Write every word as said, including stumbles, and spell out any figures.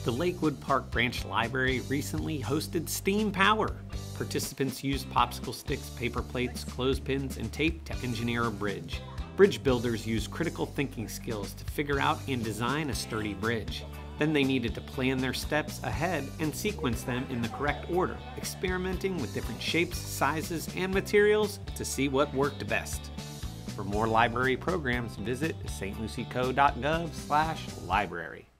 The Lakewood Park Branch Library recently hosted Steam Power. Participants used popsicle sticks, paper plates, clothespins, and tape to engineer a bridge. Bridge builders used critical thinking skills to figure out and design a sturdy bridge. Then they needed to plan their steps ahead and sequence them in the correct order, experimenting with different shapes, sizes, and materials to see what worked best. For more library programs, visit stlucieco dot gov slash library.